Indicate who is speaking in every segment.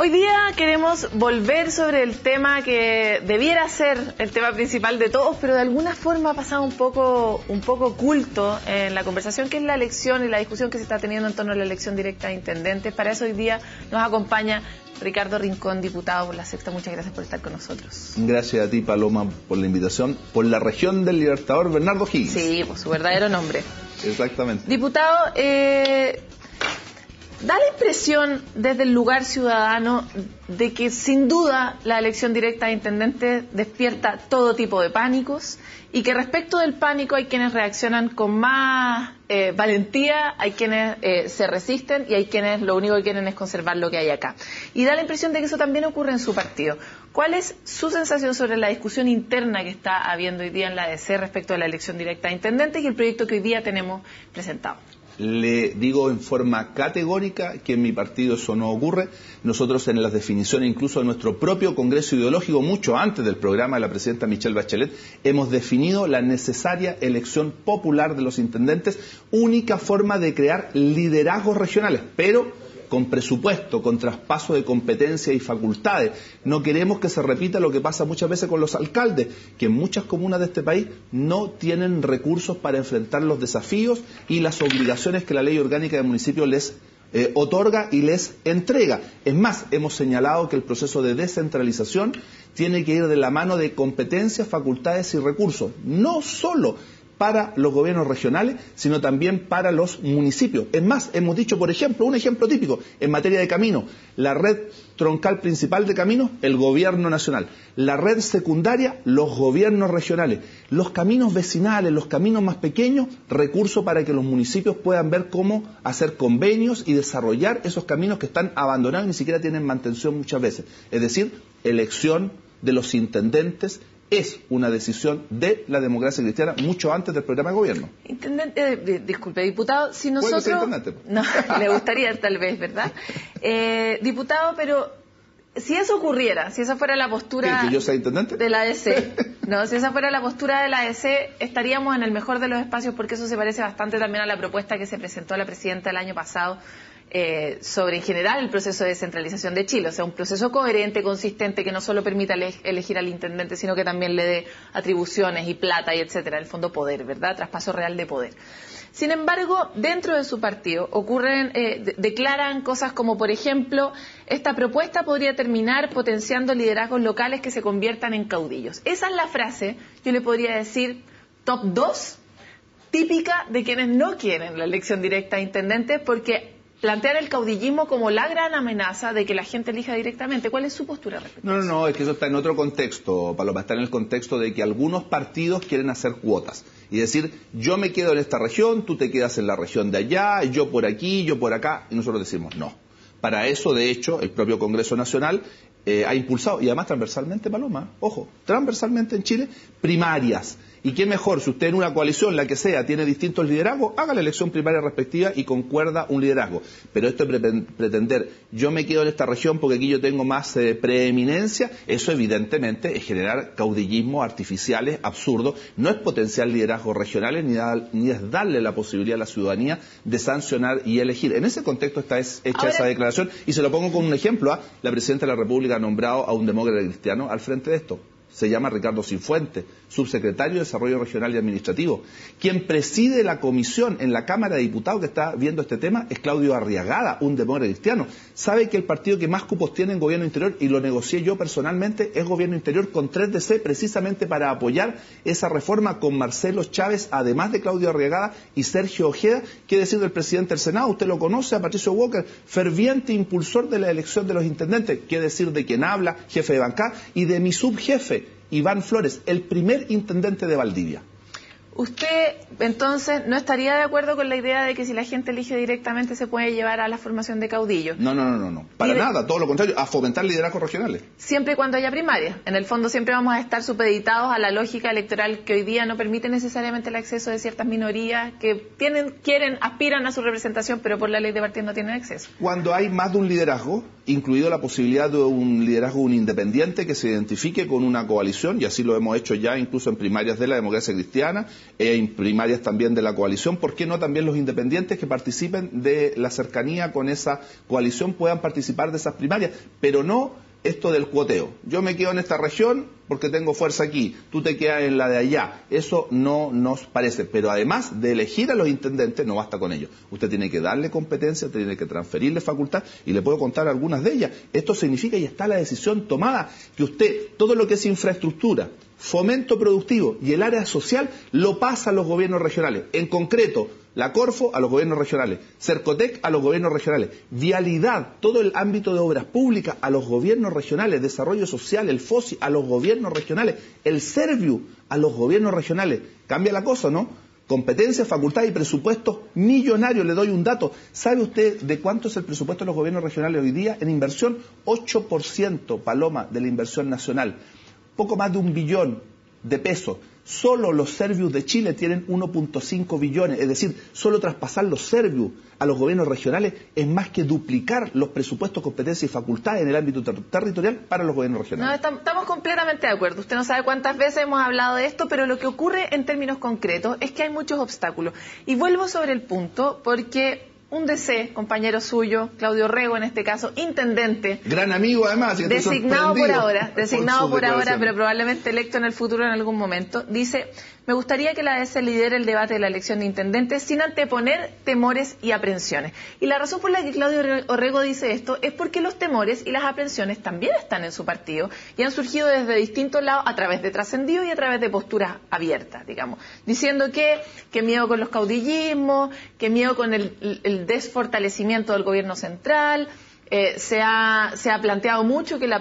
Speaker 1: Hoy día queremos volver sobre el tema que debiera ser el tema principal de todos, pero de alguna forma ha pasado un poco oculto en la conversación, que es la elección y la discusión que se está teniendo en torno a la elección directa de intendentes. Para eso hoy día nos acompaña Ricardo Rincón, diputado por la Sexta. Muchas gracias por estar con nosotros.
Speaker 2: Gracias a ti, Paloma, por la invitación. Por la región del Libertador, Bernardo Higgins.
Speaker 1: Sí, por su verdadero nombre.
Speaker 2: Exactamente.
Speaker 1: Diputado, da la impresión desde el lugar ciudadano de que sin duda la elección directa de intendentes despierta todo tipo de pánicos y que respecto del pánico hay quienes reaccionan con más valentía, hay quienes se resisten y hay quienes lo único que quieren es conservar lo que hay acá. Y da la impresión de que eso también ocurre en su partido. ¿Cuál es su sensación sobre la discusión interna que está habiendo hoy día en la ADC respecto a la elección directa de intendentes y el proyecto que hoy día tenemos presentado?
Speaker 2: Le digo en forma categórica que en mi partido eso no ocurre. Nosotros en las definiciones incluso de nuestro propio Congreso Ideológico, mucho antes del programa de la presidenta Michelle Bachelet, hemos definido la necesaria elección popular de los intendentes, única forma de crear liderazgos regionales, pero con presupuesto, con traspaso de competencias y facultades. No queremos que se repita lo que pasa muchas veces con los alcaldes, que en muchas comunas de este país no tienen recursos para enfrentar los desafíos y las obligaciones que la ley orgánica de municipios les otorga y les entrega. Es más, hemos señalado que el proceso de descentralización tiene que ir de la mano de competencias, facultades y recursos, no solo para los gobiernos regionales, sino también para los municipios. Es más, hemos dicho, por ejemplo, un ejemplo típico, en materia de caminos, la red troncal principal de caminos, el gobierno nacional, la red secundaria, los gobiernos regionales, los caminos vecinales, los caminos más pequeños, recursos para que los municipios puedan ver cómo hacer convenios y desarrollar esos caminos que están abandonados y ni siquiera tienen mantención muchas veces. Es decir, elección de los intendentes es una decisión de la democracia cristiana mucho antes del programa de gobierno.
Speaker 1: Disculpe, diputado, si nosotros...
Speaker 2: ¿Puede ser intendente?
Speaker 1: No, le gustaría tal vez, ¿verdad? Diputado, pero si eso ocurriera, si esa fuera la postura...
Speaker 2: ¿Que yo sea intendente?
Speaker 1: De la ADC. No, si esa fuera la postura de la ADC, estaríamos en el mejor de los espacios, porque eso se parece bastante también a la propuesta que se presentó a la presidenta el año pasado sobre en general el proceso de descentralización de Chile, o sea, un proceso coherente, consistente, que no solo permita elegir al intendente, sino que también le dé atribuciones y plata y etcétera, en el fondo poder, ¿verdad? Traspaso real de poder. Sin embargo, dentro de su partido ocurren, declaran cosas como, por ejemplo, esta propuesta podría terminar potenciando liderazgos locales que se conviertan en caudillos. Esa es la frase, yo le podría decir, top 2, típica de quienes no quieren la elección directa de intendentes, porque plantear el caudillismo como la gran amenaza de que la gente elija directamente. ¿Cuál es su postura respecto a eso?
Speaker 2: No, es que eso está en otro contexto, Paloma, está en el contexto de que algunos partidos quieren hacer cuotas y decir, yo me quedo en esta región, tú te quedas en la región de allá, yo por aquí, yo por acá, y nosotros decimos no. Para eso, de hecho, el propio Congreso Nacional ha impulsado, y además transversalmente, Paloma, ojo, transversalmente en Chile, primarias. Y qué mejor, si usted en una coalición, la que sea, tiene distintos liderazgos, haga la elección primaria respectiva y concuerda un liderazgo. Pero esto de pretender, yo me quedo en esta región porque aquí yo tengo más preeminencia, eso evidentemente es generar caudillismos artificiales, absurdos, no es potenciar liderazgos regionales ni es darle la posibilidad a la ciudadanía de sancionar y elegir. En ese contexto está hecha esa declaración y se lo pongo como un ejemplo. La presidenta de la República ha nombrado a un demócrata cristiano al frente de esto. Se llama Ricardo Cifuentes, subsecretario de Desarrollo Regional y Administrativo. Quien preside la comisión en la Cámara de Diputados que está viendo este tema es Claudio Arriagada, un demócrata cristiano. Sabe que el partido que más cupos tiene en Gobierno Interior, y lo negocié yo personalmente, es Gobierno Interior con 3DC, precisamente para apoyar esa reforma con Marcelo Chávez, además de Claudio Arriagada y Sergio Ojeda. ¿Qué decir del presidente del Senado? Usted lo conoce, a Patricio Walker, ferviente impulsor de la elección de los intendentes. ¿Qué decir de quien habla, jefe de bancada, y de mi subjefe, Iván Flores, el primer intendente de Valdivia?
Speaker 1: ¿Usted, entonces, no estaría de acuerdo con la idea de que si la gente elige directamente se puede llevar a la formación de caudillos?
Speaker 2: No. Para nada, todo lo contrario, a fomentar liderazgos regionales.
Speaker 1: Siempre y cuando haya primarias. En el fondo siempre vamos a estar supeditados a la lógica electoral que hoy día no permite necesariamente el acceso de ciertas minorías que aspiran a su representación, pero por la ley de partidos no tienen acceso.
Speaker 2: Cuando hay más de un liderazgo, incluido la posibilidad de un liderazgo un independiente que se identifique con una coalición, y así lo hemos hecho ya incluso en primarias de la democracia cristiana, en primarias también de la coalición, ¿por qué no también los independientes que participen de la cercanía con esa coalición puedan participar de esas primarias? Pero no esto del cuoteo. Yo me quedo en esta región porque tengo fuerza aquí, tú te quedas en la de allá. Eso no nos parece. Pero además de elegir a los intendentes, no basta con ello. Usted tiene que darle competencia, tiene que transferirle facultad, y le puedo contar algunas de ellas. Esto significa, y está la decisión tomada, que usted, todo lo que es infraestructura, fomento productivo y el área social, lo pasa a los gobiernos regionales. En concreto, la Corfo a los gobiernos regionales, Cercotec a los gobiernos regionales, vialidad, todo el ámbito de obras públicas a los gobiernos regionales, desarrollo social, el FOSI a los gobiernos regionales, el Serviu a los gobiernos regionales. Cambia la cosa, ¿no? Competencia, facultad y presupuestos millonarios. Le doy un dato. ¿Sabe usted de cuánto es el presupuesto de los gobiernos regionales hoy día en inversión? 8%, Paloma, de la inversión nacional. Poco más de 1 billón de pesos. Solo los Servius de Chile tienen 1.5 billones, es decir, solo traspasar los Servius a los gobiernos regionales es más que duplicar los presupuestos, competencias y facultades en el ámbito territorial para los gobiernos regionales.
Speaker 1: No, estamos completamente de acuerdo. Usted no sabe cuántas veces hemos hablado de esto, pero lo que ocurre en términos concretos es que hay muchos obstáculos. Y vuelvo sobre el punto porque un DC, compañero suyo, Claudio Orrego en este caso, intendente.
Speaker 2: Gran amigo además.
Speaker 1: Designado por ahora, pero probablemente electo en el futuro en algún momento, dice: me gustaría que la DC lidere el debate de la elección de intendentes sin anteponer temores y aprensiones. Y la razón por la que Claudio Orrego dice esto es porque los temores y las aprensiones también están en su partido y han surgido desde distintos lados a través de trascendidos y a través de posturas abiertas, digamos, diciendo que miedo con los caudillismos, que miedo con el desfortalecimiento del gobierno central. Se ha planteado mucho que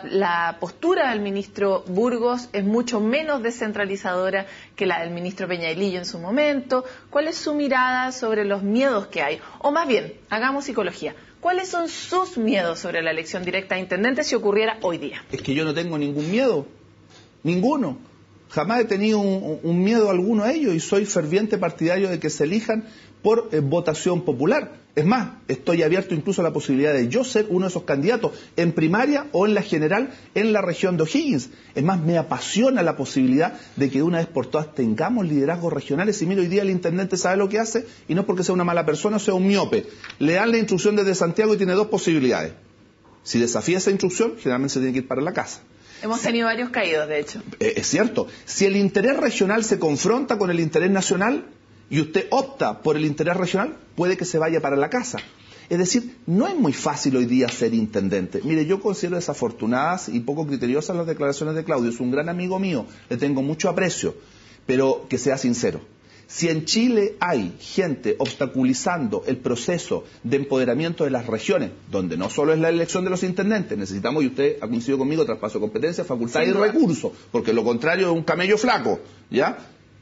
Speaker 1: la postura del ministro Burgos es mucho menos descentralizadora que la del ministro Peñailillo en su momento. ¿Cuál es su mirada sobre los miedos que hay? O más bien, hagamos psicología. ¿Cuáles son sus miedos sobre la elección directa de intendentes si ocurriera hoy día?
Speaker 2: Es que yo no tengo ningún miedo, ninguno. Jamás he tenido un miedo alguno a ello y soy ferviente partidario de que se elijan por votación popular. Es más, estoy abierto incluso a la posibilidad de yo ser uno de esos candidatos en primaria o en la general en la región de O'Higgins. Es más, me apasiona la posibilidad de que de una vez por todas tengamos liderazgos regionales. Y mira, hoy día el intendente sabe lo que hace, y no es porque sea una mala persona o sea un miope. Le dan la instrucción desde Santiago y tiene 2 posibilidades. Si desafía esa instrucción, generalmente se tiene que ir para la casa.
Speaker 1: Hemos tenido varios caídos, de hecho.
Speaker 2: Es cierto. Si el interés regional se confronta con el interés nacional y usted opta por el interés regional, puede que se vaya para la casa. Es decir, no es muy fácil hoy día ser intendente. Mire, yo considero desafortunadas y poco criteriosas las declaraciones de Claudio. Es un gran amigo mío, le tengo mucho aprecio, pero que sea sincero. Si en Chile hay gente obstaculizando el proceso de empoderamiento de las regiones, donde no solo es la elección de los intendentes, necesitamos, y usted ha coincidido conmigo, traspaso de competencias, facultades y recursos, porque lo contrario es un camello flaco, ¿ya?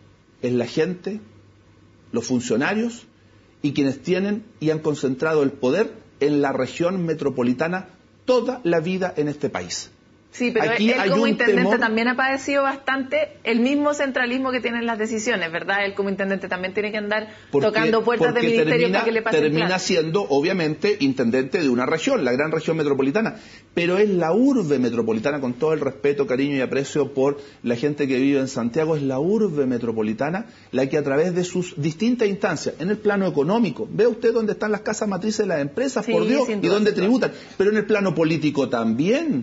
Speaker 2: Es la gente, los funcionarios y quienes tienen y han concentrado el poder en la región metropolitana toda la vida en este país.
Speaker 1: Sí, pero
Speaker 2: aquí
Speaker 1: él como intendente también ha padecido bastante el mismo centralismo que tienen las decisiones, ¿verdad? Él como intendente también tiene que andar tocando puertas de ministerio para que le pasen
Speaker 2: termina siendo, obviamente, intendente de una región, la gran región metropolitana, pero es la urbe metropolitana, con todo el respeto, cariño y aprecio por la gente que vive en Santiago, es la urbe metropolitana la que a través de sus distintas instancias, en el plano económico, ve usted dónde están las casas matrices de las empresas, sí, por Dios, y dónde tributan, pero en el plano político también,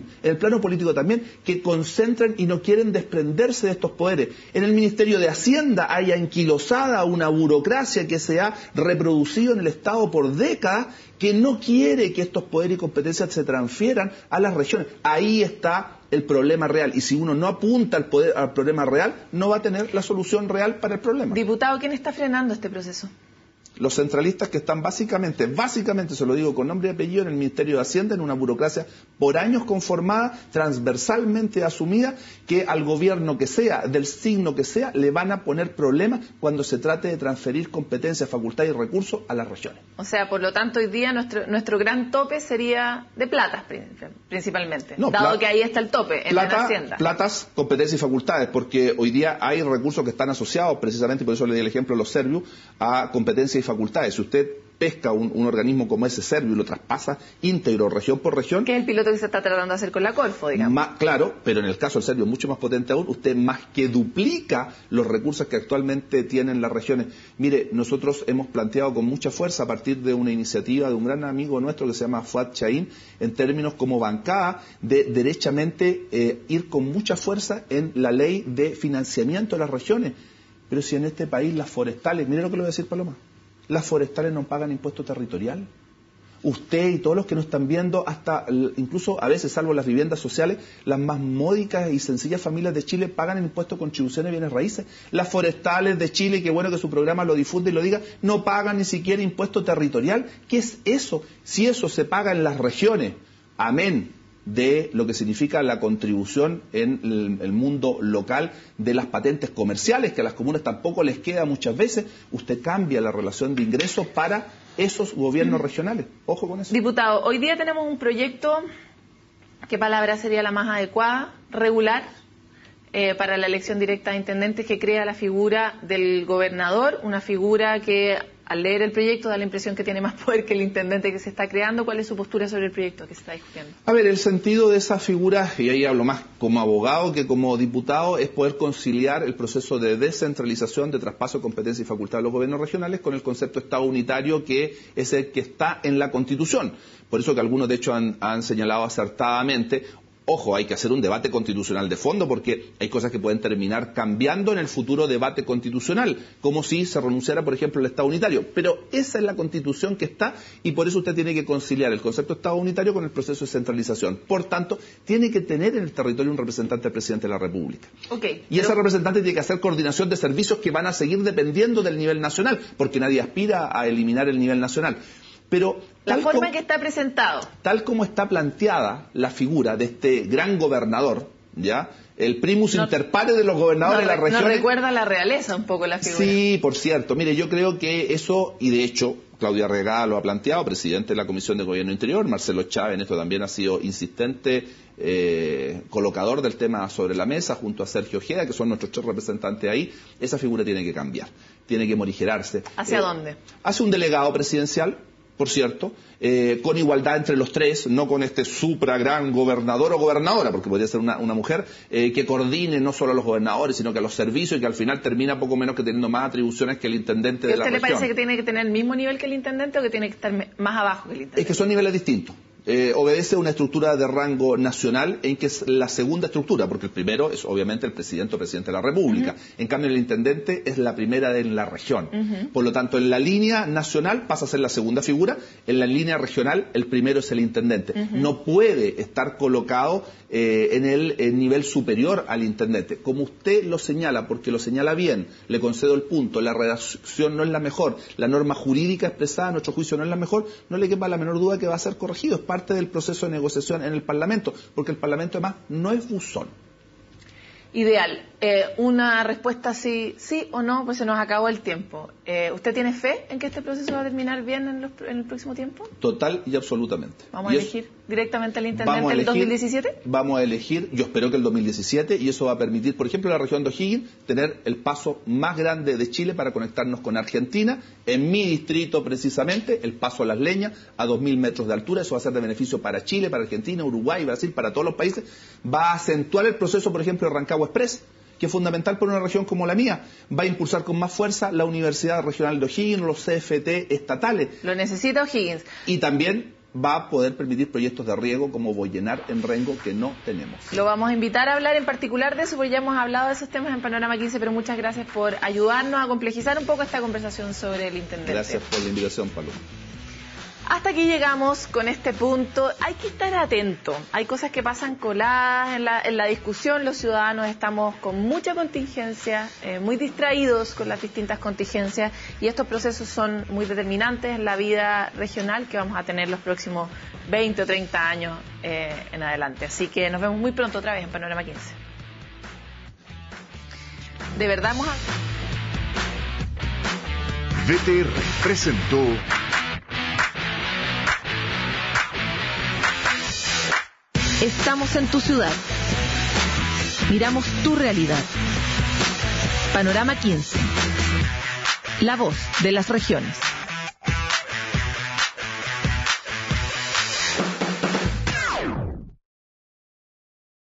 Speaker 2: que concentran y no quieren desprenderse de estos poderes. En el Ministerio de Hacienda hay anquilosada una burocracia que se ha reproducido en el Estado por décadas, que no quiere que estos poderes y competencias se transfieran a las regiones. Ahí está el problema real, y si uno no apunta al problema real, no va a tener la solución real para el problema.
Speaker 1: Diputado, ¿quién está frenando este proceso?
Speaker 2: Los centralistas que están básicamente, se lo digo con nombre y apellido, en el Ministerio de Hacienda, en una burocracia por años conformada, transversalmente asumida, que al gobierno que sea, del signo que sea, le van a poner problemas cuando se trate de transferir competencias, facultades y recursos a las regiones.
Speaker 1: O sea, por lo tanto, hoy día nuestro gran tope sería de platas, principalmente, no, dado que ahí está el tope, en la Hacienda.
Speaker 2: Platas, competencias y facultades, porque hoy día hay recursos que están asociados, precisamente por eso le di el ejemplo de los Servius, a competencias y facultades. Si usted pesca un organismo como ese serbio y lo traspasa íntegro, región por región.
Speaker 1: Que es el piloto que se está tratando de hacer con la Corfo, digamos.
Speaker 2: Claro, pero en el caso del serbio es mucho más potente aún. Usted más que duplica los recursos que actualmente tienen las regiones. Mire, nosotros hemos planteado con mucha fuerza a partir de una iniciativa de un gran amigo nuestro que se llama Fuad Chaín, en términos como bancada, de derechamente ir con mucha fuerza en la ley de financiamiento de las regiones. Pero si en este país las forestales, mire lo que le voy a decir, Paloma, las forestales no pagan impuesto territorial. Usted y todos los que nos están viendo, hasta incluso a veces, salvo las viviendas sociales, las más módicas y sencillas familias de Chile pagan el impuesto de contribución de bienes raíces. Las forestales de Chile, qué bueno que su programa lo difunde y lo diga, no pagan ni siquiera impuesto territorial. ¿Qué es eso? Si eso se paga en las regiones, amén de lo que significa la contribución en el mundo local de las patentes comerciales, que a las comunas tampoco les queda muchas veces, usted cambia la relación de ingresos para esos gobiernos regionales. Ojo con eso.
Speaker 1: Diputado, hoy día tenemos un proyecto, ¿qué palabra sería la más adecuada? Regular, para la elección directa de intendentes, que crea la figura del gobernador, una figura que al leer el proyecto da la impresión que tiene más poder que el intendente que se está creando. ¿Cuál es su postura sobre el proyecto que se está discutiendo?
Speaker 2: A ver, el sentido de esa figura, y ahí hablo más como abogado que como diputado, es poder conciliar el proceso de descentralización, de traspaso de competencia y facultad de los gobiernos regionales con el concepto de Estado unitario, que es el que está en la Constitución. Por eso que algunos, de hecho, han señalado acertadamente. Ojo, hay que hacer un debate constitucional de fondo porque hay cosas que pueden terminar cambiando en el futuro debate constitucional, como si se renunciara, por ejemplo, al Estado unitario. Pero esa es la Constitución que está y por eso usted tiene que conciliar el concepto de Estado unitario con el proceso de centralización. Por tanto, tiene que tener en el territorio un representante del presidente de la República. Y ese representante tiene que hacer coordinación de servicios que van a seguir dependiendo del nivel nacional, porque nadie aspira a eliminar el nivel nacional. Pero
Speaker 1: la forma en que está presentado,
Speaker 2: tal como está planteada la figura de este gran gobernador, ¿ya? El primus inter pares de los gobernadores de las regiones.
Speaker 1: Nos recuerda a la realeza un poco la figura.
Speaker 2: Sí, por cierto. Mire, yo creo que eso, y de hecho, Claudia Regada lo ha planteado, presidente de la Comisión de Gobierno Interior, Marcelo Chávez en esto también ha sido insistente colocador del tema sobre la mesa, junto a Sergio Ojeda, que son nuestros 3 representantes ahí. Esa figura tiene que cambiar, tiene que morigerarse.
Speaker 1: ¿Hacia dónde?
Speaker 2: Hace un delegado presidencial, por cierto, con igualdad entre los 3, no con este supra gran gobernador o gobernadora, porque podría ser una mujer, que coordine no solo a los gobernadores, sino que a los servicios y que al final termina poco menos que teniendo más atribuciones que el intendente de la región.
Speaker 1: ¿A usted le parece que tiene que tener el mismo nivel que el intendente o que tiene que estar más abajo que el intendente?
Speaker 2: Es que son niveles distintos. Obedece a una estructura de rango nacional en que es la segunda estructura, porque el primero es obviamente el presidente o presidente de la República. En cambio, el intendente es la primera en la región. Por lo tanto, en la línea nacional pasa a ser la segunda figura, en la línea regional el primero es el intendente. No puede estar colocado en el nivel superior al intendente. Como usted lo señala, porque lo señala bien, le concedo el punto, la redacción no es la mejor, la norma jurídica expresada a nuestro juicio no es la mejor, no le quepa la menor duda que va a ser corregido. Es parte del proceso de negociación en el Parlamento, porque el Parlamento además no es buzón.
Speaker 1: Ideal. Una respuesta sí o no, pues se nos acabó el tiempo. ¿Usted tiene fe en que este proceso va a terminar bien en el próximo tiempo?
Speaker 2: Total y absolutamente.
Speaker 1: ¿Vamos a elegir directamente al intendente en el 2017?
Speaker 2: Vamos a elegir, yo espero que el 2017, y eso va a permitir, por ejemplo, la región de O'Higgins, tener el paso más grande de Chile para conectarnos con Argentina. En mi distrito, precisamente, el paso a Las Leñas, a 2.000 metros de altura. Eso va a ser de beneficio para Chile, para Argentina, Uruguay, Brasil, para todos los países. Va a acentuar el proceso, por ejemplo, de Rancagua Express, que es fundamental para una región como la mía. Va a impulsar con más fuerza la Universidad Regional de O'Higgins, los CFT estatales.
Speaker 1: Lo necesita O'Higgins.
Speaker 2: Y también va a poder permitir proyectos de riego como Boyenar en Rengo, que no tenemos.
Speaker 1: Lo vamos a invitar a hablar en particular de eso, porque ya hemos hablado de esos temas en Panorama 15, pero muchas gracias por ayudarnos a complejizar un poco esta conversación sobre el intendente.
Speaker 2: Gracias por la invitación, Paloma.
Speaker 1: Hasta aquí llegamos con este punto. Hay que estar atento. Hay cosas que pasan coladas en la discusión. Los ciudadanos estamos con mucha contingencia, muy distraídos con las distintas contingencias, y estos procesos son muy determinantes en la vida regional que vamos a tener los próximos 20 o 30 años en adelante. Así que nos vemos muy pronto otra vez en Panorama 15. De verdad vamos a...
Speaker 3: VTR presentó
Speaker 1: Estamos en tu ciudad. Miramos tu realidad. Panorama 15. La voz de las regiones.